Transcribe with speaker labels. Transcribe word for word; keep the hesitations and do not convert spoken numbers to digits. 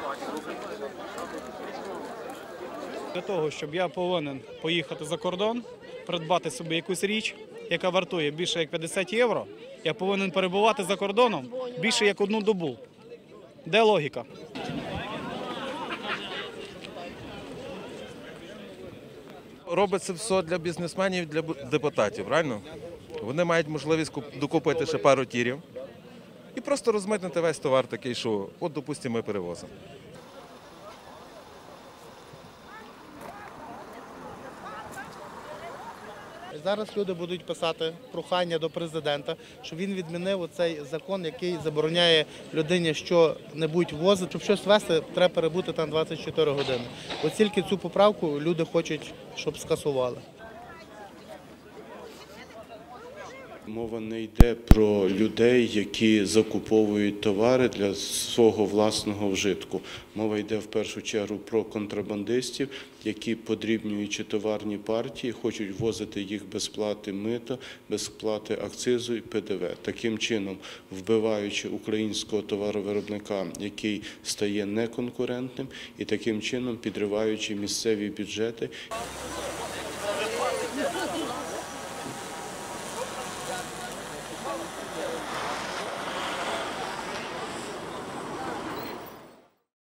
Speaker 1: Для того, щоб я повинен поїхати за кордон, придбати собі якусь річ, яка вартує більше як п'ятдесят євро, я повинен перебувати за кордоном більше як одну добу. Де логіка?
Speaker 2: Робиться все для бізнесменів, для депутатів, правильно? Вони мають можливість докупити ще пару тірів і просто розмитнити весь товар такий, що, от, допустимо, ми перевозимо.
Speaker 3: Зараз люди будуть писати прохання до президента, щоб він відмінив цей закон, який забороняє людині що-небудь возити. Щоб щось везти, треба перебути там двадцять чотири години. От тільки цю поправку люди хочуть, щоб скасували.
Speaker 4: Мова не йде про людей, які закуповують товари для свого власного вжитку. Мова йде в першу чергу про контрабандистів, які, подрібнюючи товарні партії, хочуть возити їх без плати мита, без сплати акцизу і Пе Де Ве. Таким чином, вбиваючи українського товаровиробника, який стає неконкурентним, і таким чином підриваючи місцеві бюджети.